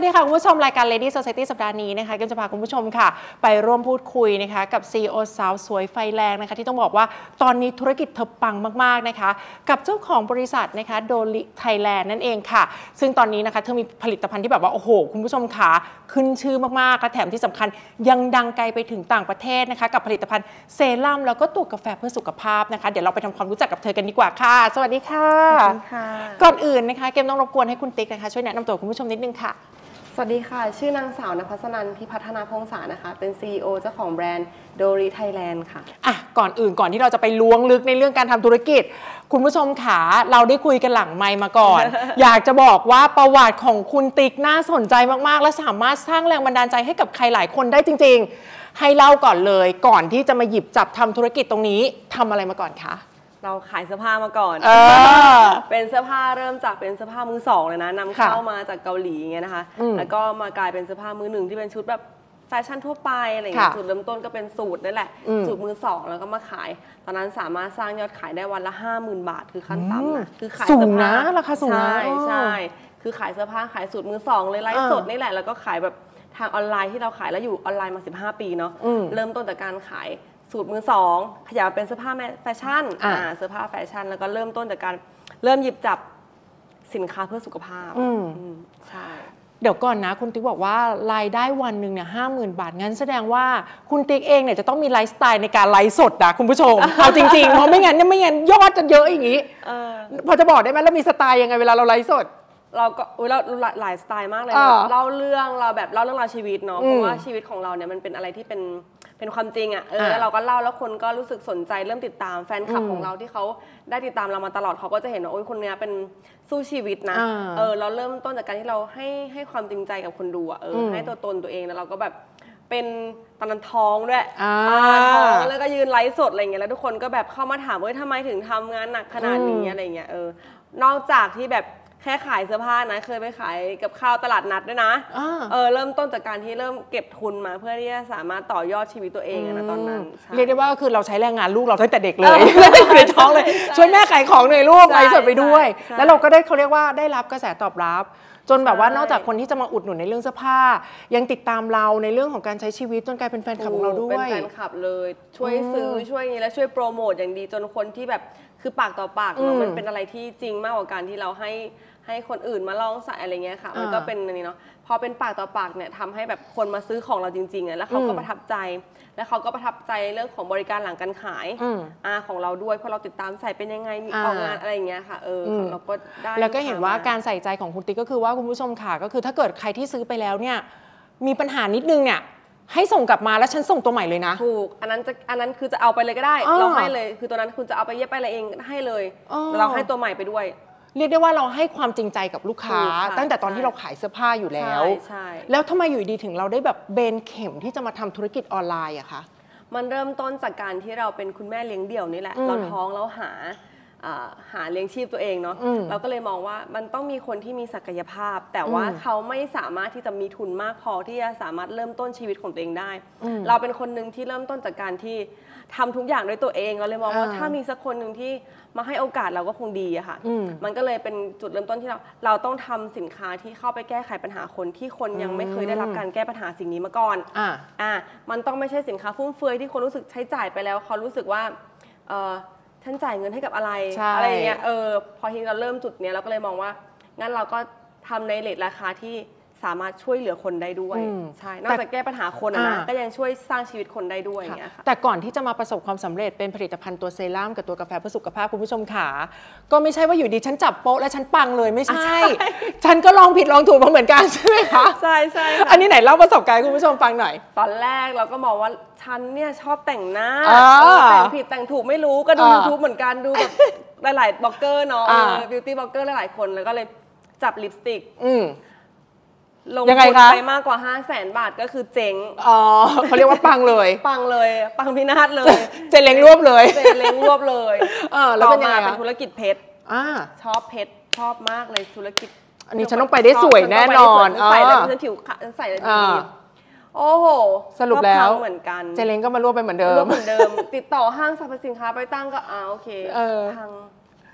ดีค่ะคุณผู้ชมรายการ Lady Society สัปดาห์นี้นะคะก็จะพาคุณผู้ชมค่ะไปร่วมพูดคุยนะคะกับ CEO สาวสวยไฟแรงนะคะที่ต้องบอกว่าตอนนี้ธุรกิจเธอปังมากๆนะคะกับเจ้าของบริษัทนะคะโดลิไทยแลนด์นั่นเองค่ะซึ่งตอนนี้นะคะเธอมีผลิตภัณฑ์ที่แบบว่าโอ้โหคุณผู้ชมค่ะขึ้นชื่อมากๆและแถมที่สำคัญยังดังไกลไปถึงต่างประเทศนะคะกับผลิตภัณฑ์เซรั่มแล้วก็ตัวกาแฟเพื่อสุขภาพนะคะเดี๋ยวเราไปทำความรู้จักกับเธอกันดีกว่าค่ะสวัสดีค่ะสวัสดีค่ะก่อนอื่นนะคะเกมต้องรบกวนให้คุณติ๊กนะคะช่วยแนะนำตัวคุณผู้ชมนิดนึงค่ะสวัสดีค่ะชื่อนางสาวนภัสนันท์พิพัฒนาพงษานะคะเป็น CEO เจ้าของแบรนด์โดริไทยแลนด์ค่ะก่อนอื่นก่อนที่เราจะไปล้วงลึกในเรื่องการทำธุรกิจคุณผู้ชมขาเราได้คุยกันหลังไมค์มาก่อน อยากจะบอกว่าประวัติของคุณติ๊กน่าสนใจมากๆและสามารถสร้างแรงบันดาลใจให้กับใครหลายคนได้จริงๆให้เล่าก่อนเลยก่อนที่จะมาหยิบจับทำธุรกิจตรงนี้ทำอะไรมาก่อนคะเราขายเสื้อผ้ามาก่อนเป็นเสื้อผ้าเริ่มจากเป็นเสื้อผ้ามือสองเลยนะนำเข้ามาจากเกาหลีอย่างเงี้ยนะคะแล้วก็มากลายเป็นเสื้อผ้ามือหนึ่งที่เป็นชุดแบบแฟชั่นทั่วไปอะไรเงี้ยจุดเริ่มต้นก็เป็นสูตรนั่นแหละสูตรมือสองแล้วก็มาขายตอนนั้นสามารถสร้างยอดขายได้วันละ 50,000 บาทคือขั้นต่ำนะคือขายเสื้อผ้าราคาสูงนะใช่คือขายเสื้อผ้าขายสูตรมือสองเลยไลฟ์สดนี่แหละแล้วก็ขายแบบทางออนไลน์ที่เราขายแล้วอยู่ออนไลน์มา15 ปีเนาะเริ่มต้นจากการขายสูตรมือสองขยับเป็นเสื้อผ้าแฟชั่นเสื้อผ้าแฟชั่นแล้วก็เริ่มต้นจากการเริ่มหยิบจับสินค้าเพื่อสุขภาพใช่เดี๋ยวก่อนนะคุณติ๊กบอกว่ารายได้วันหนึ่งเนี่ย50,000 บาทงั้นแสดงว่าคุณติ๊กเองเนี่ยจะต้องมีไลฟ์สไตล์ในการไลฟ์สดนะคุณผู้ชม เอาจริงๆเพราะไม่งั้นยอดจะเยอะอย่างนี้พอจะบอกได้ไหมเรามีสไตล์ยังไงเวลาเราไลฟ์สดเราก็เราหลายสไตล์มากเลยเล่าเรื่องเราชีวิตเนาะเพราะว่าชีวิตของเราเนี่ยมันเป็นอะไรที่เป็นความจริงอ่ะแล้วเราก็เล่าแล้วคนก็รู้สึกสนใจเริ่มติดตามแฟนคลับของเราที่เขาได้ติดตามเรามาตลอดเขาก็จะเห็นว่าโอ้ยคนนี้เป็นสู้ชีวิตนะเราเริ่มต้นจากการที่เราให้ความจริงใจกับคนดูอ่ะให้ตัวตนตัวเองแล้วเราก็แบบเป็นตอนนั้นท้องด้วยท้องแล้วก็ยืนไลฟ์สดอะไรเงี้ยแล้วทุกคนก็แบบเข้ามาถามว่าทำไมถึงทำงานหนักขนาดนี้อะไรเงี้ยนอกจากที่แบบแค่ขายเสื้อผ้านะเคยไปขายกับข้าวตลาดนัดด้วยนะเริ่มต้นจากการที่เริ่มเก็บทุนมาเพื่อที่จะสามารถต่อยอดชีวิตตัวเองนะตอนนั้นเรียกได้ว่าคือเราใช้แรงงานลูกเราตั้งแต่เด็กเลยในท้องเลยช่วยแม่ขายของหน่อยลูกไลฟ์สดไปด้วยแล้วเราก็ได้เขาเรียกว่าได้รับกระแสตอบรับจนแบบว่านอกจากคนที่จะมาอุดหนุนในเรื่องเสื้อผ้ายังติดตามเราในเรื่องของการใช้ชีวิตจนกลายเป็นแฟนคลับของเราด้วยเป็นแฟนคลับเลยช่วยซื้อช่วยนี้และช่วยโปรโมทอย่างดีจนคนที่แบบคือปากต่อปากเนาะมันเป็นอะไรที่จริงมากกว่าการที่เราให้คนอื่นมาลองใส่อะไรเงี้ยค่ะมันก็เป็นอันนี้เนาะพอเป็นปากต่อปากเนี่ยทำให้แบบคนมาซื้อของเราจริงๆแล้วเขาก็ประทับใจแล้วเขาก็ประทับใจเรื่องของบริการหลังการขายของเราด้วยเพราะเราติดตามใส่เป็นยังไงมีออกงานอะไรอย่างเงี้ยค่ะเราก็ได้แล้วก็เห็นว่าการใส่ใจของคุณติ๊กก็คือว่าคุณผู้ชมค่ะก็คือถ้าเกิดใครที่ซื้อไปแล้วเนี่ยมีปัญหานิดนึงเนี่ยให้ส่งกลับมาแล้วฉันส่งตัวใหม่เลยนะถูกอันนั้นคือจะเอาไปเลยก็ได้เราให้เลยคือตัวนั้นคุณจะเอาไปเย็บไปอะไรเองให้เลยเราให้ตัวใหม่ไปด้วยเรียกได้ว่าเราให้ความจริงใจกับลูกค้าตั้งแต่ตอนที่เราขายเสื้อผ้าอยู่แล้วแล้วทำไมอยู่ดีถึงเราได้แบบเบนเข็มที่จะมาทำธุรกิจออนไลน์อะคะมันเริ่มต้นจากการที่เราเป็นคุณแม่เลี้ยงเดี่ยวนี่แหละเราท้องแล้วหาเลี้ยงชีพตัวเองเนาะเราก็เลยมองว่ามันต้องมีคนที่มีศักยภาพแต่ว่าเขาไม่สามารถที่จะมีทุนมากพอที่จะสามารถเริ่มต้นชีวิตของตัวเองได้เราเป็นคนหนึ่งที่เริ่มต้นจากการที่ทำทุกอย่างด้วยตัวเองเราเลยมองว่าถ้ามีสักคนหนึ่งที่มาให้โอกาสเราก็คงดีอะค่ะมันก็เลยเป็นจุดเริ่มต้นที่เราต้องทำสินค้าที่เข้าไปแก้ไขปัญหาคนที่คนยังไม่เคยได้รับการแก้ปัญหาสิ่งนี้มาก่อนมันต้องไม่ใช่สินค้าฟุ่มเฟือยที่คนรู้สึกใช้จ่ายไปแล้วเขารู้สึกว่าฉันจ่ายเงินให้กับอะไรอย่างเงี้ยพอทีเราเริ่มจุดเนี้ยเราก็เลยมองว่างั้นเราก็ทำในเรทราคาที่สามารถช่วยเหลือคนได้ด้วยใช่นอกจากแก้ปัญหาคนนะก็ยังช่วยสร้างชีวิตคนได้ด้วยอย่างเงี้ยค่ะแต่ก่อนที่จะมาประสบความสำเร็จเป็นผลิตภัณฑ์ตัวเซรั่มกับตัวกาแฟเพื่อสุขภาพคุณผู้ชมขาก็ไม่ใช่ว่าอยู่ดีฉันจับโป๊ะและฉันปังเลยไม่ใช่ฉันก็ลองผิดลองถูกมาเหมือนกันใช่ไหมคะใช่ใช่อันนี้ไหนเล่าประสบการณ์คุณผู้ชมฟังหน่อยตอนแรกเราก็มองว่าฉันเนี่ยชอบแต่งหน้าแต่งผิดแต่งถูกไม่รู้ก็ดู YouTube เหมือนกันดูแบบหลายๆบล็อกเกอร์เนาะบิวตี้บล็อกเกอร์หลายๆคนแล้วก็เลยจับลิปสติกลงทุนไปมากกว่า 500,000 บาทก็คือเจ๊งเขาเรียกว่าปังเลยปังพินาศเลยเจเล้งรวบเลยแล้วเป็นยังไงเป็นธุรกิจเพชรชอบเพชรชอบมากเลยธุรกิจอันนี้ฉันต้องไปได้สวยแน่นอนใส่แล้วฉันผิวใส่แล้วดีโอ้โหสรุปแล้วเหมือนกันเจเล้งก็มารวบไปเหมือนเดิมติดต่อห้างสรรพสินค้าไปตั้งก็โอเค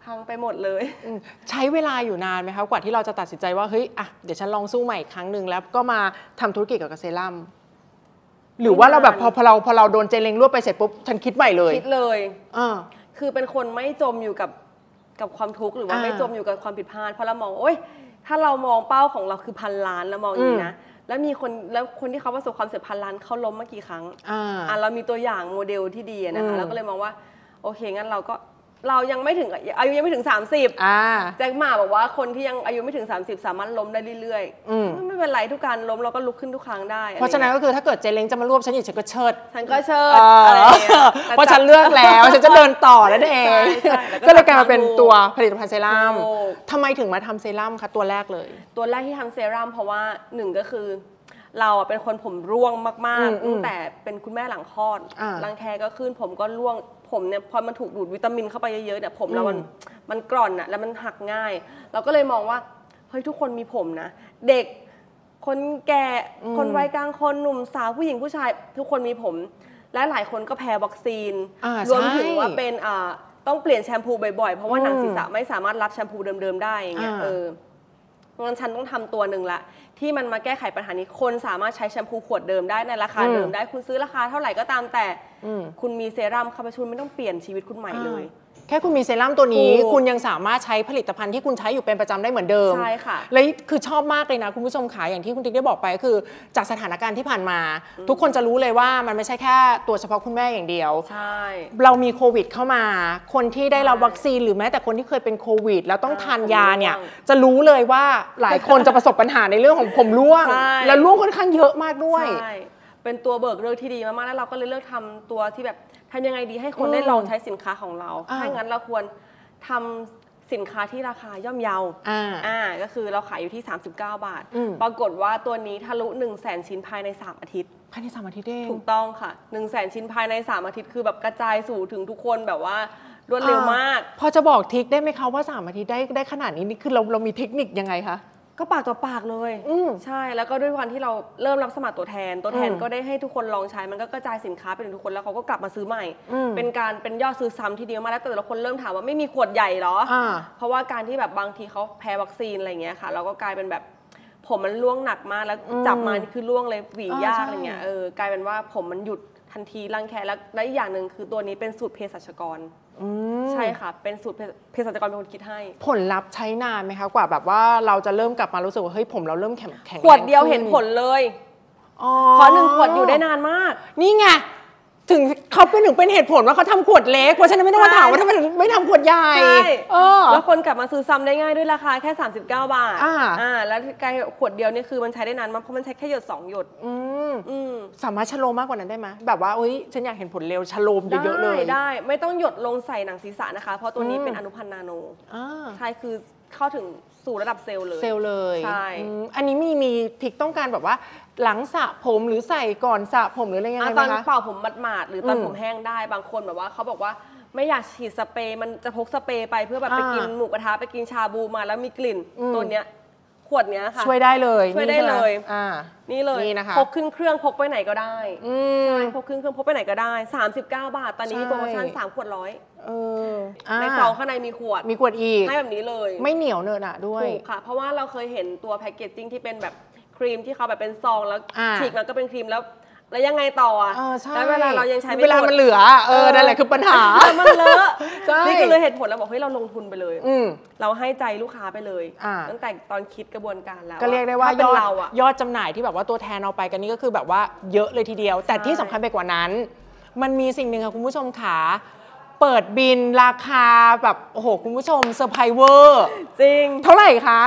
พังไปหมดเลยใช้เวลาอยู่นานไหมคะกว่าที่เราจะตัดสินใจว่าเฮ้ยอ่ะเดี๋ยวฉันลองสู้ใหม่อีกครั้งหนึ่งแล้วก็มาทำธุรกิจกับเซรั่มหรือว่าเราแบบพอเราโดนเจเลงรวบไปเสร็จปุ๊บฉันคิดใหม่เลยคิดเลยคือเป็นคนไม่จมอยู่กับความทุกข์หรือว่าไม่จมอยู่กับความผิดพลาดเพราะเรามองโอ๊ยถ้าเรามองเป้าของเราคือ1,000 ล้านแล้วมองอย่างนี้นะแล้วคนที่เขาประสบความสำเร็จ1,000 ล้านเขาล้มมากี่ครั้งเรามีตัวอย่างโมเดลที่ดีนะคะเราก็เลยมองว่าโอเคงั้นเรายังไม่ถึงอายุยังไม่ถึง30แจ็คหม่าบอกว่าคนที่ยังอายุไม่ถึง30สามารถล้มได้เรื่อยๆไม่เป็นไรทุกการล้มเราก็ลุกขึ้นทุกครั้งได้เพราะฉะนั้นก็คือถ้าเกิดเจเล้งจะมารวบฉันอีกฉันก็เชิดอะไรอย่างเงี้ยเพราะฉันเลือกแล้วฉันจะเดินต่อนั่นเองก็เลยกลายมาเป็นตัวผลิตภัณฑ์เซรั่มทำไมถึงมาทำเซรั่มคะตัวแรกเลยตัวแรกที่ทำเซรั่มเพราะว่า1ก็คือเราเป็นคนผมร่วงมากๆตั้งแต่เป็นคุณแม่หลังคลอดรังแคก็ขึ้นผมก็ร่วงผมเนี่ยพอมันถูกดูดวิตามินเข้าไปเยอะๆเนี่ยผมเรามันกร่อนอะแล้วมันหักง่ายเราก็เลยมองว่าเฮ้ยทุกคนมีผมนะเด็กคนแก่คนวัยกลางคนหนุ่มสาวผู้หญิงผู้ชายทุกคนมีผมและหลายคนก็แพ้วัคซีนรวมถึงว่าเป็นต้องเปลี่ยนแชมพูบ่อยๆเพราะว่าหนังศีรษะไม่สามารถรับแชมพูเดิมๆได้อย่างเงี้ยงั้นฉันต้องทำตัวหนึ่งละที่มันมาแก้ไขปัญหานี้คนสามารถใช้แชมพูขวดเดิมได้ในราคาเดิมได้คุณซื้อราคาเท่าไหร่ก็ตามแต่คุณมีเซรั่มเข้าไปช่วยไม่ต้องเปลี่ยนชีวิตคุณใหม่เลยแค่คุณมีเซรั่มตัวนี้คุณยังสามารถใช้ผลิตภัณฑ์ที่คุณใช้อยู่เป็นประจำได้เหมือนเดิมใช่ค่ะและคือชอบมากเลยนะคุณผู้ชมขาอย่างที่คุณติ๊กได้บอกไปก็คือจากสถานการณ์ที่ผ่านมาทุกคนจะรู้เลยว่ามันไม่ใช่แค่ตัวเฉพาะคุณแม่อย่างเดียวใช่เรามีโควิดเข้ามาคนที่ได้รับวัคซีนหรือแม้แต่คนที่เคยเป็นโควิดแล้วต้องทานยาเนี่ยจะรู้เลยว่าหลายคนจะประสบปัญหาในเรื่องของผมร่วงและร่วงค่อนข้างเยอะมากด้วยเป็นตัวเบิกเลือกที่ดีมากๆแล้วเราก็เลยเลือกทำตัวที่แบบทำยังไงดีให้คนได้ลองใช้สินค้าของเราถ้างั้นเราควรทำสินค้าที่ราคาย่อมเยาก็คือเราขายอยู่ที่39 บาทปรากฏว่าตัวนี้ทะลุ 100,000 ชิ้นภายใน3 อาทิตย์ภายใน3 อาทิตย์เองถูกต้องค่ะ 100,000 ชิ้นภายใน3 อาทิตย์คือแบบกระจายสู่ถึงทุกคนแบบว่ารวดเร็วมากพอจะบอกทริคได้ไหมคะว่า3 อาทิตย์ได้ขนาดนี้นี่คือเรามีเทคนิคยังไงคะก็ปากต่อปากเลยใช่แล้วก็ด้วยวันที่เราเริ่มรับสมัครตัวแทนก็ได้ให้ทุกคนลองใช้มันก็กระจายสินค้าไปถึงทุกคนแล้วเขาก็กลับมาซื้อใหม่เป็นยอดซื้อซ้ำทีเดียวมาแล้วแต่ละคนเริ่มถามว่าไม่มีขวดใหญ่หรอเพราะว่าการที่แบบบางทีเขาแพ้วัคซีนอะไรเงี้ยค่ะเราก็กลายเป็นแบบผมมันร่วงหนักมากแล้วจับมานี่คือร่วงเลยหวียากอะไรเงี้ยกลายเป็นว่าผมมันหยุดทันทีรังแคและอีกอย่างหนึ่งคือตัวนี้เป็นสูตรเภสัชกรใช่ค่ะเป็นสูตรเภสัชกรเป็นคนคิดให้ผลลัพธ์ใช้นานไหมคะกว่าแบบว่าเราจะเริ่มกลับมารู้สึกว่าเฮ้ยผมเราเริ่มแข็งขวดเดียวเห็นผลเลยเพราะ1 ขวดอยู่ได้นานมากนี่ไงถึงเขาเป็นเหตุผลว่าเขาทำขวดเล็กเพราะฉะนั้นไม่ต้องมาถามว่าทำไมไม่ทำขวดใหญ่แล้วคนกลับมาซื้อซ้ำได้ง่ายด้วยราคาแค่39 บาทแล้วขวดเดียวนี่คือมันใช้ได้นานมากเพราะมันใช้แค่หยด2 หยดสามารถชะโลมมากกว่านั้นได้ไหมแบบว่าฉันอยากเห็นผลเร็วชะโลมเยอะๆเลยได้ไม่ต้องหยดลงใส่หนังศีรษะนะคะเพราะตัวนี้เป็นอนุพันธ์นาโนใช่คือเข้าถึงสู่ระดับเซลล์เลยใช่อันนี้มีทริคต้องการแบบว่าหลังสระผมหรือใส่ก่อนสระผมหรืออะไรยังไงตอนเป่าผมหมาดๆหรือตอนผมแห้งได้บางคนแบบว่าเขาบอกว่าไม่อยากฉีดสเปรย์มันจะพกสเปรย์ไปเพื่อแบบไปกินหมูกระทะไปกินชาบูมาแล้วมีกลิ่นตัวเนี้ยขวดเนี้ยค่ะช่วยได้เลยนี่เลยพกขึ้นเครื่องพกไปไหนก็ได้ใช่พกขึ้นเครื่องพกไปไหนก็ได้39 บาทตอนนี้มีโปรโมชั่น3 ขวด100ในซองข้างในมีขวดอีกให้แบบนี้เลยไม่เหนียวเนอะด้วยถูกค่ะเพราะว่าเราเคยเห็นตัวแพคเกจจิ้งที่เป็นแบบครีมที่เขาแบบเป็นซองแล้วฉีกมันก็เป็นครีมแล้วยังไงต่อแล้วเวลาเรายังใช้ไม่หมดเวลามันเหลือนั่นแหละคือปัญหามันเลอะนี่คือเลยเหตุผลเราบอกเฮ้ยเราลงทุนไปเลยเราให้ใจลูกค้าไปเลยตั้งแต่ตอนคิดกระบวนการแล้วก็เรียกได้ว่ายอดจำหน่ายที่แบบว่าตัวแทนเอาไปกันนี่ก็คือแบบว่าเยอะเลยทีเดียวแต่ที่สำคัญไปกว่านั้นมันมีสิ่งหนึ่งค่ะคุณผู้ชมขาเปิดบินราคาแบบโอ้โหคุณผู้ชมเซอร์ไพรส์เวอร์จริงเท่าไหร่คะ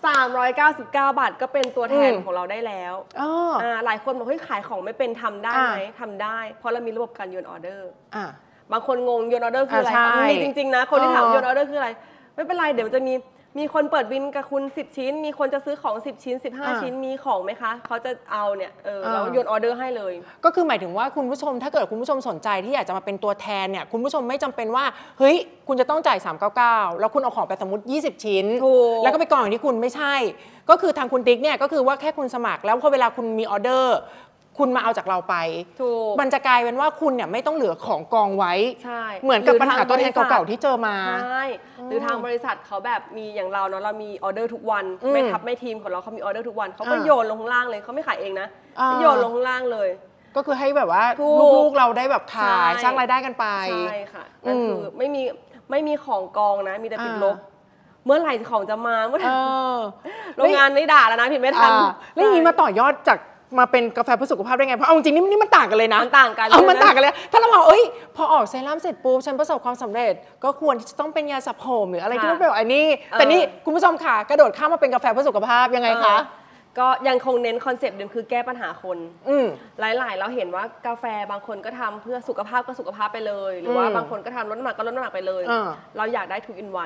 399 บาทก็เป็นตัวแทนของเราได้แล้วหลายคนบอกเฮ้ยขายของไม่เป็นทำได้ไหมทำได้เพราะเรามีระบบการโยนออเดอร์บางคนงงโยนออเดอร์คืออะไรมีจริงๆนะคนที่ถามโยนออเดอร์คืออะไรไม่เป็นไรเดี๋ยวจะมีคนเปิดบินกับคุณ10 ชิ้นมีคนจะซื้อของ10 ชิ้น15 ชิ้นมีของไหมคะเขาจะเอาเนี่ยเราโยนออเดอร์ให้เลยก็คือหมายถึงว่าคุณผู้ชมถ้าเกิดคุณผู้ชมสนใจที่อยากจะมาเป็นตัวแทนเนี่ยคุณผู้ชมไม่จำเป็นว่าเฮ้ยคุณจะต้องจ่าย399แล้วคุณเอาของไปสมมติ20 ชิ้นแล้วก็ไปกองอย่างที่คุณไม่ใช่ก็คือทางคุณติ๊กเนี่ยก็คือว่าแค่คุณสมัครแล้วพอเวลาคุณมีออเดอร์คุณมาเอาจากเราไปถูกมันจะกลายเป็นว่าคุณเนี่ยไม่ต้องเหลือของกองไว้ใช่เหมือนกับปัญหาตัวแทนเก่าๆที่เจอมาใช่หรือทางบริษัทเขาแบบมีอย่างเราเนาะเรามีออเดอร์ทุกวันไม่ทับไม่ทีมของเราเขามีออเดอร์ทุกวันเขาก็โยนลงข้างล่างเลยเขาไม่ขายเองนะโยนลงข้างล่างเลยก็คือให้แบบว่าลูกๆเราได้แบบขายสร้างรายได้กันไปใช่ค่ะนั่นคือไม่มีของกองนะมีแต่ติดลบเมื่อไหร่ของจะมาเมื่อไหร่โรงงานนี่ด่าแล้วนะผิดไม่ทันแล้วอย่างนี้มาต่อยอดจากมาเป็นกาแฟเพื่อสุขภาพได้ไงเพราะเอาจริงนี่มันต่างกันเลยนะมันต่างกันมันต่างกันเลยถ้าเราบอกพอออกเซรั่มเสร็จปุ๊บฉันประสบความสำเร็จก็ควรที่จะต้องเป็นยาสระผมหรืออะไรที่มันเป็นแบบอันนี้แต่นี่คุณผู้ชมค่ะกระโดดข้ามมาเป็นกาแฟเพื่อสุขภาพยังไงคะก็ยังคงเน้นคอนเซปต์เดิมคือแก้ปัญหาคนหลายๆเราเห็นว่ากาแฟบางคนก็ทำเพื่อสุขภาพก็สุขภาพไปเลยหรือว่าบางคนก็ทำลดน้ำหนักก็ลดน้ำหนักไปเลยเราอยากได้2 in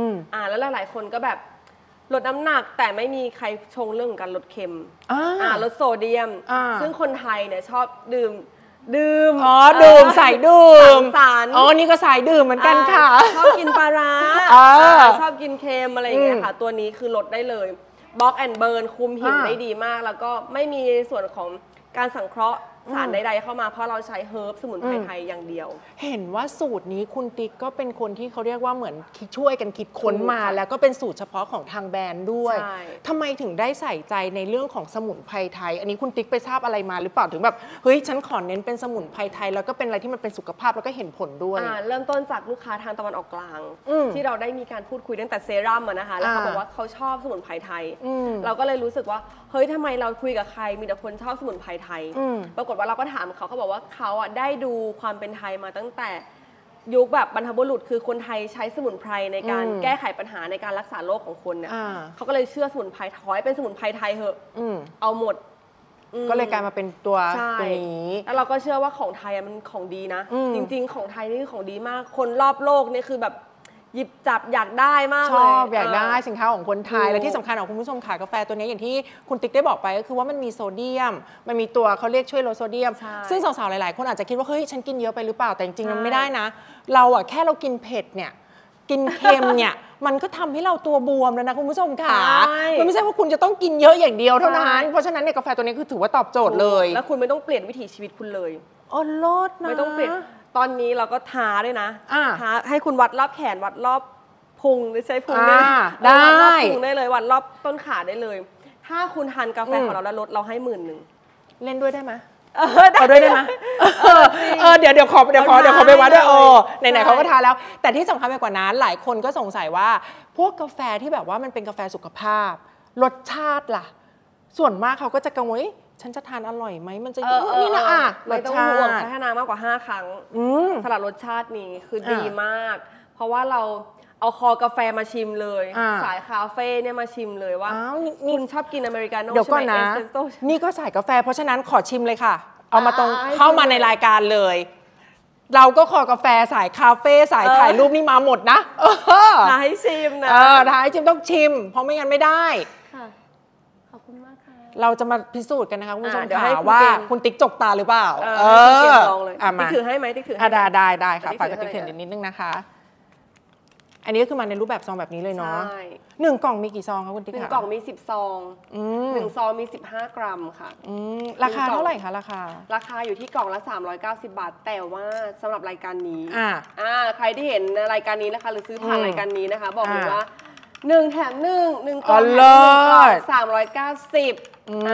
1แล้วหลายๆคนก็แบบลดน้ำหนักแต่ไม่มีใครชงเรื่องของการลดเค็มลดโซเดียมซึ่งคนไทยเนี่ยชอบดื่มดื่มสายดื่มสารนี่ก็สายดื่มเหมือนกันค่ะชอบกินปลาร้าชอบกินเค็มอะไรอย่างเงี้ยค่ะตัวนี้คือลดได้เลยบล็อกแอนด์เบิร์นคุมหิวได้ดีมากแล้วก็ไม่มีส่วนของการสังเคราะห์สารใดๆเข้ามาเพราะเราใช้เฮิร์บสมุนไพรไทยอย่างเดียวเห็นว่าสูตรนี้คุณติ๊กก็เป็นคนที่เขาเรียกว่าเหมือนช่วยกันคิดค้นมาแล้วก็เป็นสูตรเฉพาะของทางแบรนด์ด้วยทำไมถึงได้ใส่ใจในเรื่องของสมุนไพรไทยอันนี้คุณติ๊กไปทราบอะไรมาหรือเปล่าถึงแบบเฮ้ยฉันขอเน้นเป็นสมุนไพรไทยแล้วก็เป็นอะไรที่มันเป็นสุขภาพแล้วก็เห็นผลด้วยเริ่มต้นจากลูกค้าทางตะวันออกกลางที่เราได้มีการพูดคุยตั้งแต่เซรั่มนะคะแล้วเขาบอกว่าเขาชอบสมุนไพรไทยเราก็เลยรู้สึกว่าเฮ้ยทำไมเราคุยกับใครมีแต่คนชอบสมุนไพรไทยปรากฏว่าเราก็ถามเขาบอกว่าเขาได้ดูความเป็นไทยมาตั้งแต่ยุคแบบบรรพบุรุษคือคนไทยใช้สมุนไพรในการแก้ไขปัญหาในการรักษาโรคของคนเนี่ยเขาก็เลยเชื่อสมุนไพรถอยเป็นสมุนไพรไทยเหอะเอาหมดก็เลยกลายมาเป็นตัวนี้แล้วเราก็เชื่อว่าของไทยมันของดีนะจริงๆของไทยนี่คือของดีมากคนรอบโลกนี่คือแบบหยิบจับอยากได้มากเลยชอบอยากได้สินค้าของคนไทยและที่สำคัญของคุณผู้ชมขายกาแฟตัวนี้อย่างที่คุณติ๊กได้บอกไปก็คือว่ามันมีโซเดียมมันมีตัวเขาเรียกช่วยลดโซเดียมซึ่งสาวๆหลายๆคนอาจจะคิดว่าเฮ้ยฉันกินเยอะไปหรือเปล่าแต่จริงๆมันไม่ได้นะเราแค่เรากินเผ็ดเนี่ยกินเค็มเนี่ยมันก็ทำให้เราตัวบวมแล้วนะคุณผู้ชมค่ะมันไม่ใช่ว่าคุณจะต้องกินเยอะอย่างเดียวเท่านั้นเพราะฉะนั้นเนี่ยกาแฟตัวนี้คือถือว่าตอบโจทย์เลยแล้วคุณไม่ต้องเปลี่ยนวิถีชีวิตคุณเลยลดนะไม่ต้องเปลี่ยนตอนนี้เราก็ท้าด้วยนะท้าให้คุณวัดรอบแขนวัดรอบพุงใช้พุงได้วัดรอบพุงได้เลยวัดรอบต้นขาได้เลยถ้าคุณทานกาแฟของเราแล้วลดเราให้10,000 เล่นด้วยได้ไหมเอาด้วยได้ไหมเดี๋ยวขอไปวัดด้วยไหนๆเขาก็ทานแล้วแต่ที่สำคัญไปกว่านั้นหลายคนก็สงสัยว่าพวกกาแฟที่แบบว่ามันเป็นกาแฟสุขภาพรสชาติล่ะส่วนมากเขาก็จะกังวลฉันจะทานอร่อยไหมมันจะนี่นะไม่ต้องห่วงพัฒนามากกว่า5 ครั้งสำหรับรสชาตินี้คือดีมากเพราะว่าเราเอาคอกาแฟมาชิมเลยสายคาเฟ่เนี่ยมาชิมเลยว่าคุณชอบกินอเมริกาโน่ใช่ไหมนี่ก็สายกาแฟเพราะฉะนั้นขอชิมเลยค่ะเอามาตรงเข้ามาในรายการเลยเราก็ขอกาแฟสายคาเฟ่สายถ่ายรูปนี่มาหมดนะท้าให้ชิมนะท้าให้ชิมต้องชิมเพราะไม่งั้นไม่ได้ขอบคุณมากค่ะเราจะมาพิสูจน์กันนะคะคุณผู้ชมค่ะว่าคุณติ๊กจกตาหรือเปล่าลองเลยติ๊กถือให้ไหมติ๊กถือได้ค่ะฝากกระติ๊กถือนิดนึงนะคะอันนี้ก็คือมาในรูปแบบซองแบบนี้เลยเนาะ1 กล่องมีกี่ซองคะคุณติ๊กคะ 1 กล่องมี10 ซอง1 ซองมี15 กรัมค่ะราคาเท่าไหร่คะราคาอยู่ที่กล่องละ390 บาทแต่ว่าสำหรับรายการนี้ใครที่เห็นรายการนี้นะคะหรือซื้อผ่านรายการนี้นะคะบอกเลยว่า1 แถม 1 กล่องแถม1 กล่อง390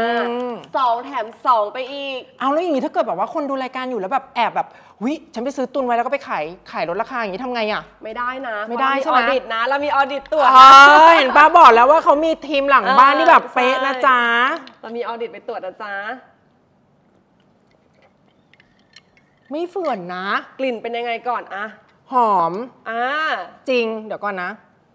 2 แถม 2ไปอีกเอาแล้วอย่างนี้ถ้าเกิดแบบว่าคนดูรายการอยู่แล้วแบบแอบแบบวิฉันไปซื้อตุนไว้แล้วก็ไปขายลดราคาอย่างนี้ทำไงอ่ะไม่ได้นะไม่ได้ใช่ไหมออดิตนะเรามีออดิตตรวจเห็นป้าบอกแล้วว่าเขามีทีมหลังบ้านที่แบบเป๊ะนะจ๊ะเรามีออดิตไปตรวจนะจ๊ะไม่เฟื่อนนะกลิ่นเป็นยังไงก่อนหอมจริงเดี๋ยวก่อนนะ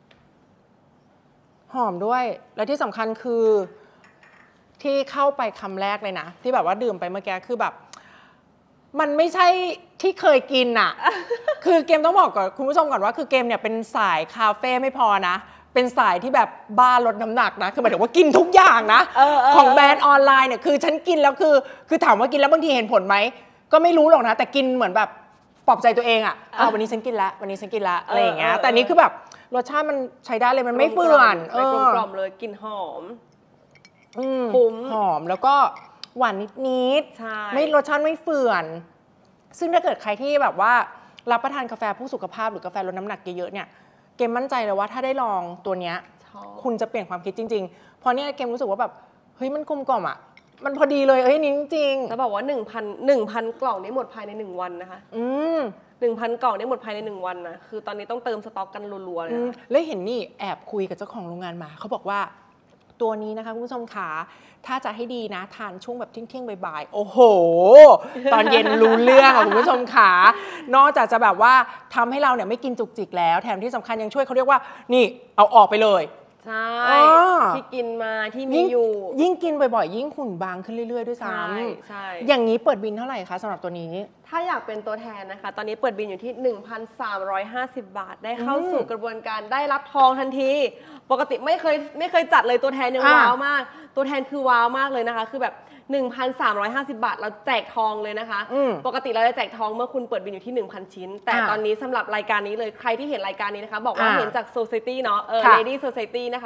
หอมด้วยและที่สำคัญคือที่เข้าไปคำแรกเลยนะที่แบบว่าดื่มไปเมื่อกี้คือแบบมันไม่ใช่ที่เคยกินอ่ะ คือเกมต้องบอกก่อนคุณผู้ชมก่อนว่าคือเกมเนี่ยเป็นสายคาเฟ่ไม่พอนะเป็นสายที่แบบบ้าลดน้ำหนักนะคือหมายถึงว่ากินทุกอย่างนะของแบรนด์ออนไลน์เนี่ยคือฉันกินแล้วคือถามว่ากินแล้วบางทีเห็นผลไหมก็ไม่รู้หรอกนะแต่กินเหมือนแบบปลอบใจตัวเองอ่ะวันนี้ฉันกินละวันนี้ฉันกินละอะไรอย่างเงี้ยแต่นี้คือแบบรสชาติมันใช้ได้เลยมันไม่เฟื่อนกลมๆเลยกลิ่นหอมคุ้มหอมแล้วก็หวานนิดใช่ไม่รสชาติไม่เฟื่อนซึ่งถ้าเกิดใครที่แบบว่ารับประทานกาแฟผู้สุขภาพหรือกาแฟลดน้ำหนักเยอะๆเนี่ยเกมมั่นใจเลยว่าถ้าได้ลองตัวเนี้ยคุณจะเปลี่ยนความคิดจริงๆเพราะเนี่ยเกมรู้สึกว่าแบบเฮ้ยมันกลมกล่อมอ่ะมันพอดีเลยนี่จริงๆจะบอกว่า1,000 กล่องนี้หมดภายใน1 วันนะคะ1,000 กล่องนี้หมดภายใน1 วันนะคือตอนนี้ต้องเติมสต็อกกันรัวๆเลยนะแล้วเห็นนี่แอบคุยกับเจ้าของโรงงานมาเขาบอกว่าตัวนี้นะคะคุณผู้ชมขาถ้าจะให้ดีนะทานช่วงแบบเที่ยงๆบ่ายๆโอ้โหตอนเย็นรู้เรื่องคุณผู้ชมขานอกจากจะแบบว่าทำให้เราเนี่ยไม่กินจุกจิกแล้วแถมที่สำคัญยังช่วยเขาเรียกว่านี่เอาออกไปเลยใช่ที่กินมาที่มีอยู่ยิ่งกินบ่อยๆยิ่งหุ่นบางขึ้นเรื่อยๆด้วยซ้ำใช่อย่างนี้เปิดบินเท่าไหร่คะสำหรับตัวนี้ถ้าอยากเป็นตัวแทนนะคะตอนนี้เปิดบินอยู่ที่ 1,350 บาทได้เข้าสู่กระบวนการได้รับทองทันทีปกติไม่เคยจัดเลยตัวแทนยังว้าวมากตัวแทนคือว้าวมากเลยนะคะคือแบบ 1,350 บาทเราแจกทองเลยนะคะปกติเราจะแจกทองเมื่อคุณเปิดบินอยู่ที่ 1,000 ชิ้นแต่ตอนนี้สำหรับรายการนี้เลยใครที่เห็นรายการนี้นะคะบอกว่าเห็นจาก Society เนาะLady Society นะคะ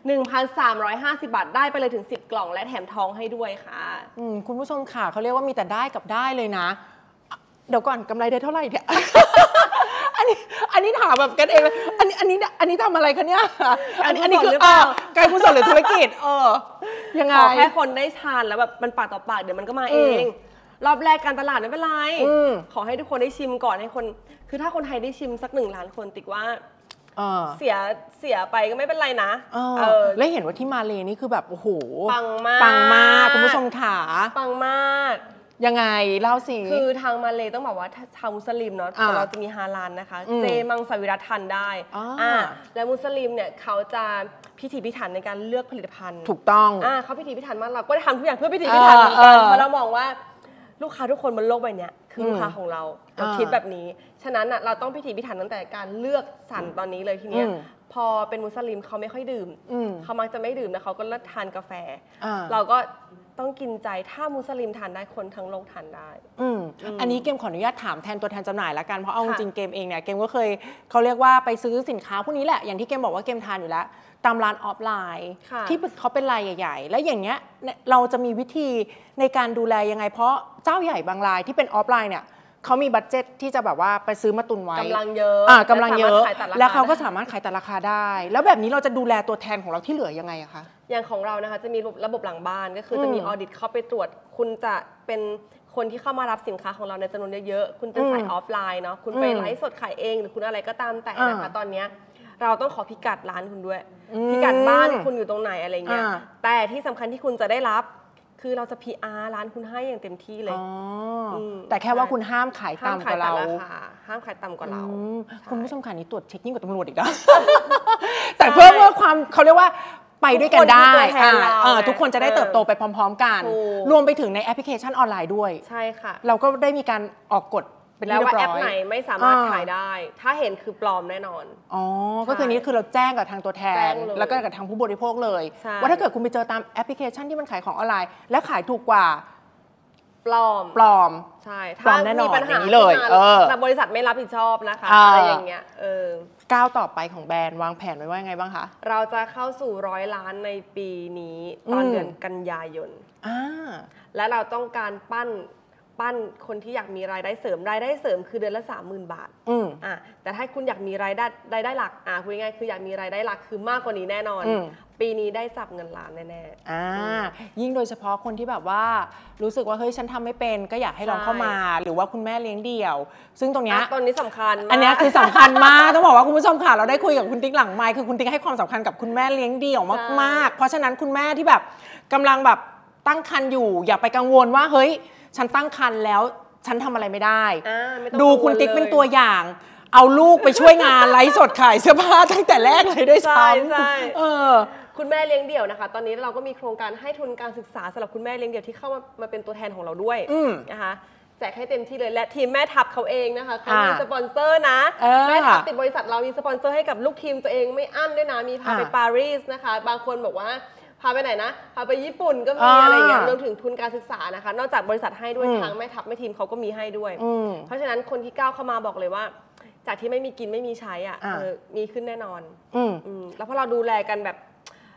1,350 บาทได้ไปเลยถึง10 กล่องและแถมทองให้ด้วยค่ะคุณผู้ชมค่ะเขาเรียกว่ามีแต่ได้กับได้เลยนะเดี๋ยวก่อนกำไรได้เท่าไหร่เนี่ย อันนี้ถามแบบกันเองเลยอันนี้ทำอะไรคะเนี่ยอันนี้คือการกุศลหรือธุรกิจยังไงขอแค่คนได้ทานแล้วแบบมันปากต่อปากเดี๋ยวมันก็มาเองรอบแรกการตลาดไม่เป็นไรขอให้ทุกคนได้ชิมก่อนให้คนคือถ้าคนไทยได้ชิมสัก1 ล้านคนติ๊กว่าเสียไปก็ไม่เป็นไรนะแล้วเห็นว่าที่มาเลนี่คือแบบโอ้โหปังมากคุณผู้ชมขาปังมากยังไงเล่าสิคือทางมาเลต้องบอกว่าชาวมุสลิมเนาะเราจะมีฮาลาลนะคะเจมังสวิรัติทานได้และมุสลิมเนี่ยเขาจะพิถีพิถันในการเลือกผลิตภัณฑ์ถูกต้องเขาพิถีพิถันมากเราก็ได้ทำทุกอย่างเพื่อพิถีพิถันเหมือนกันเพราะเรามองว่าลูกค้าทุกคนบนโลกใบนี้คือลูกค้าของเราคิดแบบนี้ฉะนั้นเราต้องพิถีพิถันตั้งแต่การเลือกสรรตอนนี้เลยทีเนี้ยพอเป็นมุสลิมเขาไม่ค่อยดื่มเขามักจะไม่ดื่มนะเขาก็เลิกทานกาแฟเราก็ต้องกินใจถ้ามุสลิมทานได้คนทั้งโลกทานได้อันนี้เกมขออนุญาตถามแทนตัวแทนจำหน่ายละกันเพราะเอาจริงเกมเองเนี่ยเกมก็เคยเขาเรียกว่าไปซื้อสินค้าพวกนี้แหละอย่างที่เกมบอกว่าเกมทานอยู่แล้วตามร้านออฟไลน์ที่เขาเป็นรายใหญ่ๆแล้วอย่างเงี้ยเราจะมีวิธีในการดูแลยังไงเพราะเจ้าใหญ่บางรายที่เป็นออฟไลน์เนี่ยเขามีบัดเจ็ตที่จะแบบว่าไปซื้อมาตุนไว้กำลังเยอะกำลังเยอะแล้วเขาก็สามารถขายแต่ราคาได้แล้วแบบนี้เราจะดูแลตัวแทนของเราที่เหลือยังไงอะคะอย่างของเรานะคะจะมีระบบหลังบ้านก็คือจะมีออดิตเข้าไปตรวจคุณจะเป็นคนที่เข้ามารับสินค้าของเราในจำนวนเยอะๆคุณเป็นสายออฟไลน์เนาะคุณไปไลฟ์สดขายเองหรือคุณอะไรก็ตามแต่นะคะตอนนี้เราต้องขอพิกัดร้านคุณด้วยพิกัดบ้านคุณอยู่ตรงไหนอะไรเงี้ยแต่ที่สำคัญที่คุณจะได้รับคือเราจะ PR ร้านคุณให้อย่างเต็มที่เลยแต่แค่ว่าคุณห้ามขายต่ำกว่าเราห้ามขายต่ำกว่าเราคุณผู้ชมค่ะนี้ตรวจเช็คยิ่งกว่าตำรวจอีกนะแต่เพื่อความเขาเรียกว่าไปด้วยกันได้ทุกคนจะได้เติบโตไปพร้อมๆกันรวมไปถึงในแอปพลิเคชันออนไลน์ด้วยใช่ค่ะเราก็ได้มีการออกกฎแล้วว่าแอปไหนไม่สามารถขายได้ถ้าเห็นคือปลอมแน่นอนก็คือนี้คือเราแจ้งกับทางตัวแทนแล้วก็กับทางผู้บริโภคเลยว่าถ้าเกิดคุณไปเจอตามแอปพลิเคชันที่มันขายของออนไลน์และขายถูกกว่าปลอมใช่ถ้ามีปัญหาเลยแต่บริษัทไม่รับผิดชอบนะคะอะไรอย่างเงี้ยก้าวต่อไปของแบรนด์วางแผนไว้ว่าไงบ้างคะเราจะเข้าสู่100 ล้านในปีนี้ตอนเดือนกันยายนและเราต้องการปั้นคนที่อยากมีรายได้เสริมคือเดือนละ 30,000 บาทแต่ถ้าคุณอยากมีรายได้หลักคุยง่ายคืออยากมีรายได้หลักคือมากกว่านี้แน่นอนปีนี้ได้จับเงินล้านแน่ๆยิ่งโดยเฉพาะคนที่แบบว่ารู้สึกว่าเฮ้ยฉันทำไม่เป็นก็อยากให้ลองเข้ามาหรือว่าคุณแม่เลี้ยงเดี่ยวซึ่งตรงนี้สำคัญอันนี้คือสำคัญมากต้องบอกว่าคุณผู้ชมค่ะเราได้คุยกับคุณติ๊กหลังไมค์คือคุณติ๊กให้ความสำคัญกับคุณแม่เลี้ยงเดี่ยวมากๆเพราะฉะนั้นคุณแม่ที่แบบกำลังแบบตั้งครรภ์อยู่อย่าไปกังวลว่าเฮ้ยฉันตั้งครรภ์แล้วฉันทำอะไรไม่ได้ดูคุณติ๊กเป็นตัวอย่างเอาลูกไปช่วยงานไลฟ์สดขายเสื้อผ้าตั้งแต่แรกเลยด้วยซ้ำคุณแม่เลี้ยงเดี่ยวนะคะตอนนี้เราก็มีโครงการให้ทุนการศึกษาสำหรับคุณแม่เลี้ยงเดี่ยวที่เข้ามาเป็นตัวแทนของเราด้วยนะคะแจกให้เต็มที่เลยและทีมแม่ทัพเขาเองนะคะเขามีสปอนเซอร์นะแม่ทัพติดบริษัทเรามีสปอนเซอร์ให้กับลูกทีมตัวเองไม่อั้นด้วยนะมีพาไปปารีสนะคะบางคนบอกว่าพาไปไหนนะพาไปญี่ปุ่นก็มีอะไรอย่างเงี้ยรวมถึงทุนการศึกษานะคะนอกจากบริษัทให้ด้วยทางแม่ทัพแม่ทีมเขาก็มีให้ด้วยเพราะฉะนั้นคนที่ก้าวเข้ามาบอกเลยว่าจากที่ไม่มีกินไม่มีใช้มีขึ้นแน่นอนแล้วพอเราดูแลกันแบบ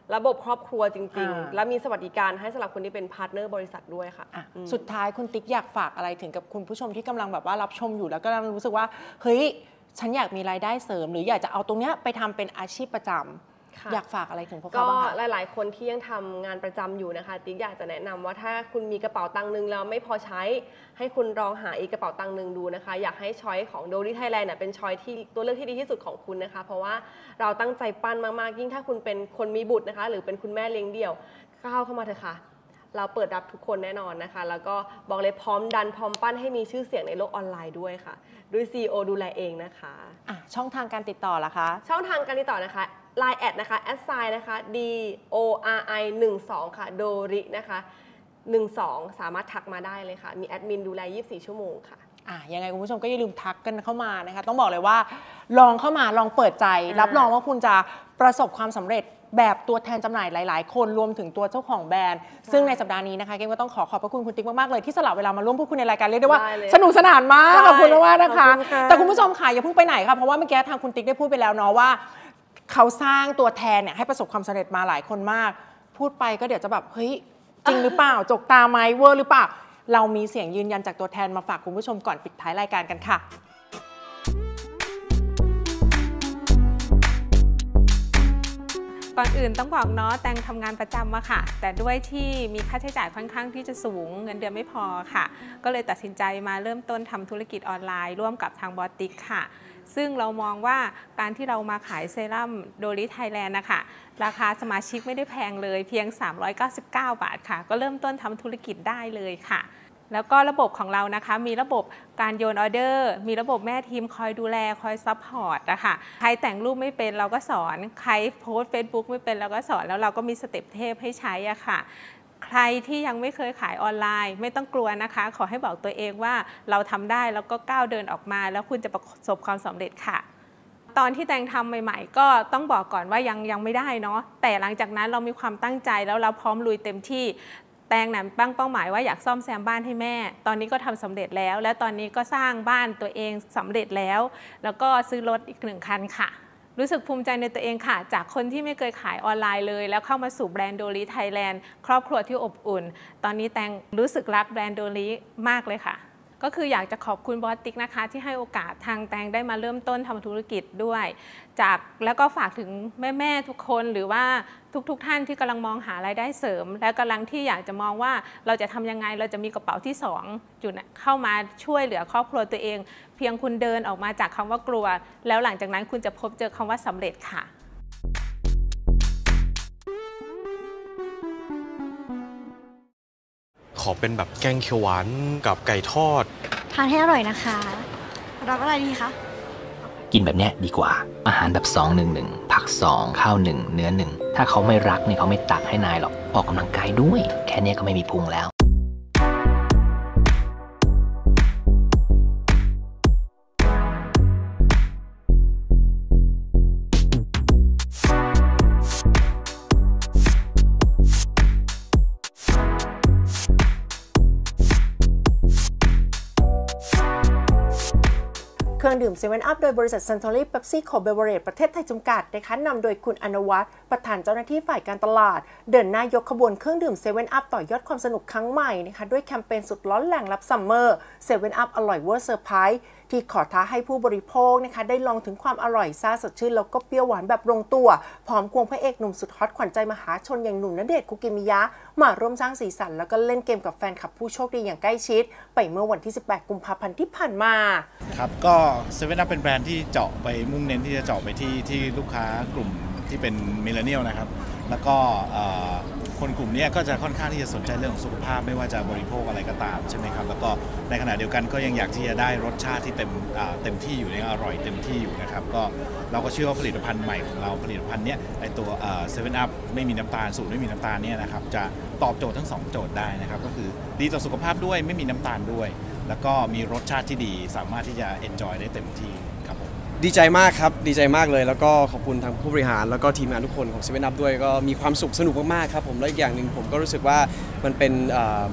ระบบครอบครัวจริงๆและมีสวัสดิการให้สำหรับคนที่เป็นพาร์ทเนอร์บริษัทด้วยค่ะสุดท้ายคุณติ๊กอยากฝากอะไรถึงกับคุณผู้ชมที่กำลังแบบว่ารับชมอยู่แล้วก็รู้สึกว่าเฮ้ยฉันอยากมีรายได้เสริมหรืออยากจะเอาตรงเนี้ยไปทำเป็นอาชีพประจำอยากฝากอะไรถึงพวกเขาบ้างคะก็หลายๆคนที่ยังทำงานประจำอยู่นะคะติ๊กอยากจะแนะนำว่าถ้าคุณมีกระเป๋าตังค์นึงแล้วไม่พอใช้ให้คุณลองหาอีกกระเป๋าตังค์นึงดูนะคะอยากให้ช้อยของ Dolly Thailand เป็นช้อยที่ตัวเลือกที่ดีที่สุดของคุณนะคะเพราะว่าเราตั้งใจปั้นมากๆยิ่งถ้าคุณเป็นคนมีบุตรนะคะหรือเป็นคุณแม่เลี้ยงเดี่ยวก้าวเข้ามาเถอะค่ะเราเปิดรับทุกคนแน่นอนนะคะแล้วก็บอกเลยพร้อมดันพร้อมปั้นให้มีชื่อเสียงในโลกออนไลน์ด้วยค่ะด้วย CEO ดูแลเองนะคะช่องทางการติดต่อล่ะคะช่องทางการติดต่อนะคะ Line แอดนะคะ@นะคะ DORI12 ค่ะ Dori นะคะ12สามารถทักมาได้เลยค่ะมีแอดมินดูแล24ชั่วโมงค่ะยังไงคุณผู้ชมก็อย่าลืมทักกันเข้ามานะคะต้องบอกเลยว่าลองเข้ามาลองเปิดใจรับรองว่าคุณจะประสบความสำเร็จแบบตัวแทนจำหน่ายหลายๆคนรวมถึงตัวเจ้าของแบรนด์ซึ่งในสัปดาห์นี้นะคะเกมก็ต้องขอบพระคุณคุณติ๊กมากๆเลยที่สละเวลามาร่วมพูดคุยในรายการเรียกได้ว่าสนุกสนานมากขอบคุณมากนะคะแต่คุณผู้ชมค่ะอย่าเพิ่งไปไหนค่ะเพราะว่าเมื่อกี้ทางคุณติ๊กได้พูดไปแล้วเนาะว่าเขาสร้างตัวแทนเนี่ยให้ประสบความสำเร็จมาหลายคนมากพูดไปก็เดี๋ยวจะแบบเฮ้ยจริงหรือเปล่าจกตาไหมเวอร์หรือเปล่าเรามีเสียงยืนยันจากตัวแทนมาฝากคุณผู้ชมก่อนปิดท้ายรายการกันค่ะก่อนอื่นต้องบอกเนาะแตงทำงานประจำมาค่ะแต่ด้วยที่มีค่าใช้จ่ายค่อนข้างที่จะสูงเงินเดือนไม่พอค่ะก็เลยตัดสินใจมาเริ่มต้นทำธุรกิจออนไลน์ร่วมกับทางบอติกค่ะซึ่งเรามองว่าการที่เรามาขายเซรั่มโดลิไทยแลนด์นะคะราคาสมาชิกไม่ได้แพงเลยเพียง399 บาทค่ะก็เริ่มต้นทำธุรกิจได้เลยค่ะแล้วก็ระบบของเรานะคะมีระบบการโยนออเดอร์มีระบบแม่ทีมคอยดูแลคอยซัพพอร์ตนะคะใครแต่งรูปไม่เป็นเราก็สอนใครโพสต์ Facebook ไม่เป็นเราก็สอนแล้วเราก็มีสเต็ปเทพให้ใช้อะค่ะใครที่ยังไม่เคยขายออนไลน์ไม่ต้องกลัวนะคะขอให้บอกตัวเองว่าเราทำได้แล้วก็ก้าวเดินออกมาแล้วคุณจะประสบความสำเร็จค่ะตอนที่แตงทำใหม่ๆก็ต้องบอกก่อนว่ายังไม่ได้เนาะแต่หลังจากนั้นเรามีความตั้งใจแล้วเราพร้อมลุยเต็มที่แตงนั้นตั้งเป้าหมายว่าอยากซ่อมแซมบ้านให้แม่ตอนนี้ก็ทำสำเร็จแล้วและตอนนี้ก็สร้างบ้านตัวเองสำเร็จแล้วแล้วก็ซื้อรถอีก1 คันค่ะรู้สึกภูมิใจในตัวเองค่ะจากคนที่ไม่เคยขายออนไลน์เลยแล้วเข้ามาสู่แบรนด์โดลิไทยแลนด์ครอบครัวที่อบอุ่นตอนนี้แตงรู้สึกรักแบรนด์โดลิมากเลยค่ะก็คืออยากจะขอบคุณบอสติ๊กนะคะที่ให้โอกาสทางแตงได้มาเริ่มต้นทำธุรกิจด้วยแล้วก็ฝากถึงแม่ๆทุกคนหรือว่าทุกท่านที่กำลังมองหารายได้เสริมและกำลังที่อยากจะมองว่าเราจะทำยังไงเราจะมีกระเป๋าที่2อยู่เข้ามาช่วยเหลือครอบครัวตัวเองเพียงคุณเดินออกมาจากคำว่ากลัวแล้วหลังจากนั้นคุณจะพบเจอคำว่าสำเร็จค่ะขอเป็นแบบแกงเขียวหวานกับไก่ทอดทานให้อร่อยนะคะรับอะไรดีคะกินแบบเนี้ยดีกว่าอาหารแบบ2-1-1ผัก2ข้าว1เนื้อ1ถ้าเขาไม่รักเนี่ยเขาไม่ตักให้นายหรอกออกกำลังกายด้วยแค่นี้ก็ไม่มีพุงแล้วเครื่องดื่ม7 Up โดยบริษัท Suntory Pepsi Co Beverage ประเทศไทยจำกัดนะคะนำโดยคุณอนวัฒน์ประธานเจ้าหน้าที่ฝ่ายการตลาดเดินหน้ายกขบวนเครื่องดื่ม7 Up ต่อยอดความสนุกครั้งใหม่นะคะด้วยแคมเปญสุดร้อนแรงรับซัมเมอร์7 Up อร่อยเวอร์เซอร์ไพรส์ที่ขอท้าให้ผู้บริโภคนะคะได้ลองถึงความอร่อยซ่าสดชื่นแล้วก็เปรี้ยวหวานแบบลงตัวพร้อมควงพระเอกหนุ่มสุดฮอตขวัญใจมหาชนอย่างหนุ่มณเดชน์คุกิมิยะมาร่วมสร้างสีสันแล้วก็เล่นเกมกับแฟนคลับผู้โชคดีอย่างใกล้ชิดไปเมื่อวันที่18 กุมภาพันธ์ที่ผ่านมาครับก็7 Up เป็นแบรนด์ที่เจาะไปมุ่งเน้นที่จะเจาะไปที่ลูกค้ากลุ่มที่เป็นมิลเลนเนียลนะครับแล้วก็คนกลุ่มนี้ก็จะค่อนข้างที่จะสนใจเรื่องของสุขภาพไม่ว่าจะบริโภคอะไรก็ตามใช่ไหมครับแล้วก็ในขณะเดียวกันก็ยังอยากที่จะได้รสชาติที่เต็มที่อยู่ยังอร่อยเต็มที่อยู่นะครับก็เราก็เชื่อว่าผลิตภัณฑ์ใหม่ของเราผลิตภัณฑ์นี้ไอตัว7 Up ไม่มีน้ำตาลสูตรไม่มีน้ำตาลเนี่ยนะครับจะตอบโจทย์ทั้ง2โจทย์ได้นะครับก็คือดีต่อสุขภาพด้วยไม่มีน้ำตาลด้วยแล้วก็มีรสชาติที่ดีสามารถที่จะ enjoy ได้เต็มที่ครับผมดีใจมากครับดีใจมากเลยแล้วก็ขอบคุณทางผู้บริหารแล้วก็ทีมงานทุกคนของ7 Up ด้วยก็มีความสุขสนุกมากๆครับผมและอีกอย่างหนึ่งผมก็รู้สึกว่ามันเป็นผ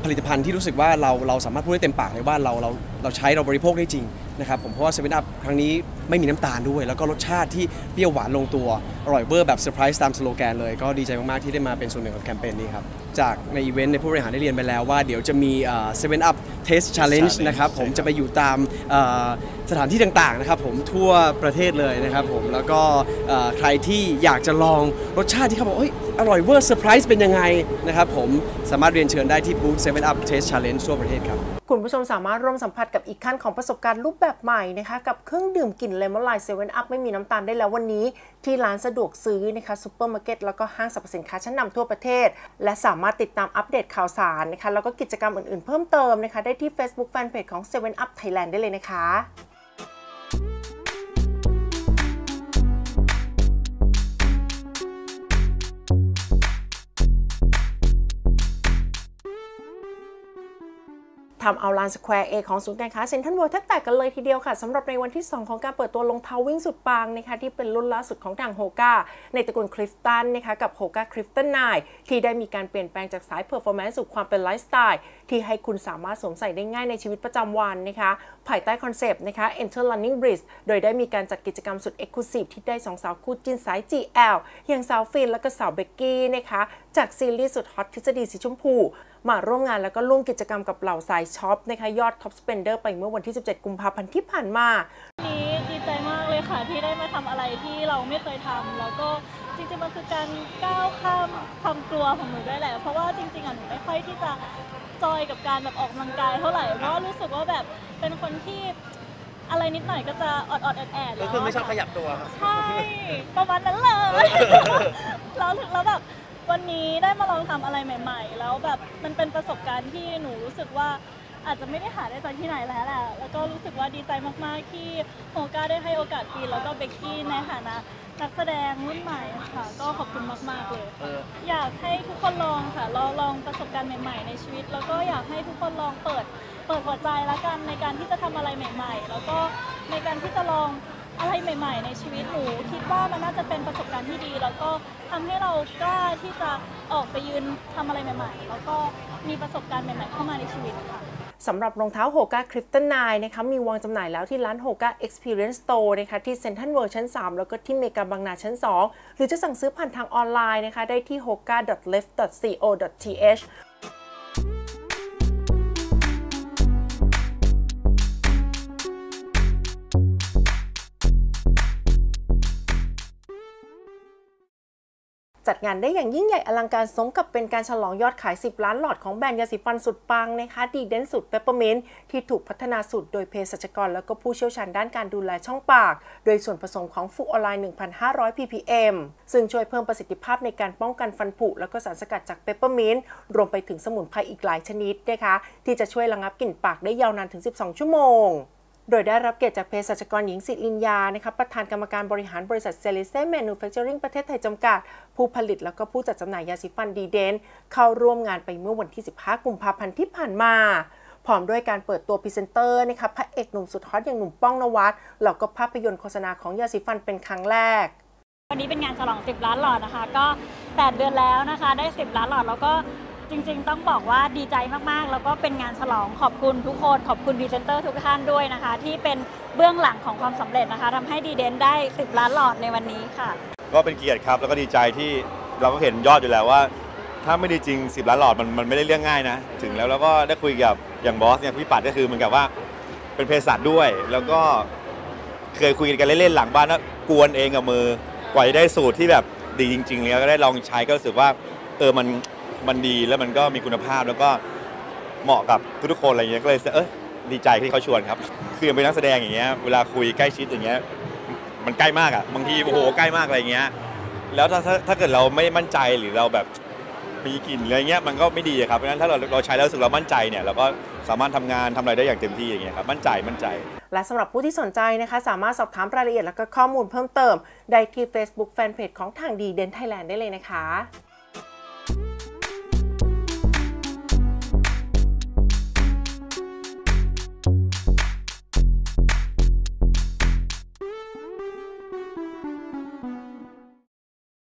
ผลิตภัณฑ์ที่รู้สึกว่าเราสามารถพูดได้เต็มปากเลยว่าเราใช้เราบริโภคได้จริงนะครับผมเพราะว่า 7 Up ครั้งนี้ไม่มีน้ำตาลด้วยแล้วก็รสชาติที่เปรี้ยวหวานลงตัวอร่อยเวอร์แบบเซอร์ไพรส์ตามสโลแกนเลยก็ดีใจมากๆที่ได้มาเป็นส่วนหนึ่งของแคมเปญนี้ครับจากในอีเวนต์ในผู้บริหารได้เรียนไปแล้วว่าเดี๋ยวจะมี7 Up Taste Challenge นะครับผมจะไปอยู่ตามสถานที่ต่างๆนะครับผมทั่วประเทศเลยนะครับผมแล้วก็ใครที่อยากจะลองรสชาติที่เขาบอกอร่อยเวอร์เซอร์ไพรส์เป็นยังไงนะครับผมสามารถเรียนเชิญได้ที่บูธ7 Up Taste Challenge ทั่วประเทศครับคุณผู้ชมสามารถร่วมสัมผัสกับอีกขั้นของประสบการณ์รูปแบบใหม่นะคะกับเครื่องดื่มกลิ่นเลมอนไลน์7 Up ไม่มีน้ำตาลได้แล้ววันนี้ที่ร้านสะดวกซื้อนะคะซุปเปอร์มาร์เก็ตแล้วก็ห้างสรรพสินค้าชั้นนำทั่วประเทศและสามารถติดตามอัปเดตข่าวสารนะคะแล้วก็กิจกรรมอื่นๆเพิ่มเติมนะคะได้ที่ Facebook Fanpage ของ7 Up Thailand ได้เลยนะคะทำเอาลานสแควร์ A ของศูนย์การค้าเซ็นทรัลเวิลด์แทบแตกกันเลยทีเดียวค่ะสำหรับในวันที่ 2 ของการเปิดตัวรองเท้าวิ่งสุดปังนะคะที่เป็นรุ่นล่าสุดของทางโฮก้าในตระกูลคลิฟตันนะคะกับโฮก้าคลิฟตัน9ที่ได้มีการเปลี่ยนแปลงจากสายเพอร์ฟอร์แมนซ์สู่ความเป็นไลฟ์สไตล์ที่ให้คุณสามารถสวมใส่ได้ง่ายในชีวิตประจำวันนะคะภายใต้คอนเซปต์นะคะ Enter Running Breeze โดยได้มีการจัดกิจกรรมสุดเอ็กซ์คลูซีฟที่ได้2สาวคู่จิ้นสาย GL อย่างสาวฟินและก็สาวเบกกี้นะคะจากซีรีส์สุดฮอตทฤษฎีสีชมพูมาร่วมงานแล้วก็ร่วมกิจกรรมกับเหล่าสายช็อปนะคะยอดท็อปสเปนเดอร์ไปเมื่อวันที่17กุมภาพันธ์ที่ผ่านมานี้ดีใจมากเลยค่ะที่ได้มาทำอะไรที่เราไม่เคยทำแล้วก็จริงๆมันคือการก้าวข้ามความกลัวของหนูด้วยแหละเพราะว่าจริงๆหนูไม่ค่อยที่จะจอยกับการแบบออกกำลังกายเท่าไหร่เพราะรู้สึกว่าแบบเป็นคนที่อะไรนิดหน่อยก็จะอดแอดแล้วคือไม่ชอบขยับตัวใช่ประมาณนั้นเลยแล้วแบบวันนี้ได้มาลองทำอะไรใหม่ๆแล้วแบบมันเป็นประสบการณ์ที่หนูรู้สึกว่าอาจจะไม่ได้หาได้จากที่ไหนแล้วแหละแล้วก็รู้สึกว่าดีใจมากๆที่โฮก้าได้ให้โอกาสฟีนแล้วก็เบกกี้ในฐานะนักแสดงรุ่นใหม่ค่ะก็ขอบคุณมากๆเลยอยากให้ทุกคนลองค่ะลองประสบการณ์ใหม่ๆในชีวิตแล้วก็อยากให้ทุกคนลองเปิดหัวใจละกันในการที่จะทำอะไรใหม่ๆแล้วก็ในการที่จะลองอะไรใหม่ๆในชีวิตหนูคิดว่ามันน่าจะเป็นประสบการณ์ที่ดีแล้วก็ทำให้เรากล้าที่จะออกไปยืนทำอะไรใหม่ๆแล้วก็มีประสบการณ์ใหม่ๆเข้ามาในชีวิตค่ะสำหรับรองเท้าโฮก้าคลิฟตัน9นะคะมีวางจำหน่ายแล้วที่ร้านโฮก้า Experience Store นะคะที่เซ็นทรัลเวิลด์ชั้น 3 แล้วก็ที่เมกาบางนาชั้น 2 หรือจะสั่งซื้อผ่านทางออนไลน์นะคะได้ที่ hoka.left.co.thจัดงานได้อย่างยิ่งใหญ่อลังการสมกับเป็นการฉลองยอดขาย10ล้านหลอดของแบรนด์ยาสีฟันสุดปังนะคะดีเดนสูตรเปปเปอร์มินต์ที่ถูกพัฒนาสูตรโดยเภสัชกรแล้วก็ผู้เชี่ยวชาญด้านการดูแลช่องปากโดยส่วนผสมของฟลูออไรด์ 1,500 ppm ซึ่งช่วยเพิ่มประสิทธิภาพในการป้องกันฟันผุแล้วก็สารสกัดจากเปปเปอร์มินต์รวมไปถึงสมุนไพรอีกหลายชนิดนะคะที่จะช่วยระงับกลิ่นปากได้ยาวนานถึง12ชั่วโมงโดยได้รับเกียรติจากเภสัชกรหญิงศิรินยานะคะประธานกรรมการบริหารบริษัทเซลิเซ่แมนูแฟคเจอริงประเทศไทยจำกัดผู้ผลิตแล้วก็ผู้จัดจำหน่ายยาสีฟันดีเดนเข้าร่วมงานไปเมื่อวันที่15กุมภาพันธ์ที่ผ่านมาพร้อมด้วยการเปิดตัวพรีเซนเตอร์นะคะพระเอกหนุ่มสุดฮอตอย่างหนุ่มป้องนวัดแล้วก็ภาพยนตร์โฆษณาของยาสีฟันเป็นครั้งแรกวันนี้เป็นงานฉลอง10ล้านหลอดนะคะก็8เดือนแล้วนะคะได้10ล้านหลอดแล้วก็จริงๆต้องบอกว่าดีใจมากๆแล้วก็เป็นงานฉลองขอบคุณทุกคนขอบคุณพรีเซนเตอร์ทุกท่านด้วยนะคะที่เป็นเบื้องหลังของความสำเร็จนะคะทำให้ดีเดนได้10ล้านหลอดในวันนี้ค่ะก็เป็นเกียรติครับแล้วก็ดีใจที่เราก็เห็นยอดอยู่แล้วว่าถ้าไม่ดีจริง10ล้านหลอดมันไม่ได้เรื่องง่ายนะถึงแล้วก็ได้คุยกับอย่างบอสเนี่ยพี่ปัดก็คือเหมือนกับว่าเป็นเภสัชด้วยแล้วก็เคยคุยกันเล่นๆหลังบ้านว่ากวนเองกับมือกว่าจะได้สูตรที่แบบดีจริงๆแล้วก็ได้ลองใช้ก็รู้สึกว่ามันดีแล้วมันก็มีคุณภาพแล้วก็เหมาะกับทุกๆคนอะไรเงี้ยก็เลยดีใจที่เขาชวนครับคือเป็นนักแสดงอย่างเงี้ยเวลาคุยใกล้ชิดอย่างเงี้ยมันใกล้มากอ่ะบางทีโอ้โหใกล้มากอะไรเงี้ยแล้วถ้าเกิดเราไม่มั่นใจหรือเราแบบมีกลิ่นอะไรเงี้ยมันก็ไม่ดีครับเพราะฉะนั้นถ้าเราใช้แล้วรู้สึกเรามั่นใจเนี่ยเราก็สามารถทำงานทำอะไรได้อย่างเต็มที่อย่างเงี้ยครับมั่นใจและสำหรับผู้ที่สนใจนะคะสามารถสอบถามรายละเอียดและก็ข้อมูลเพิ่มเติมได้ที่ Facebook Fanpage ของทางดีเดนไทยแลนด์ได้เลยนะคะ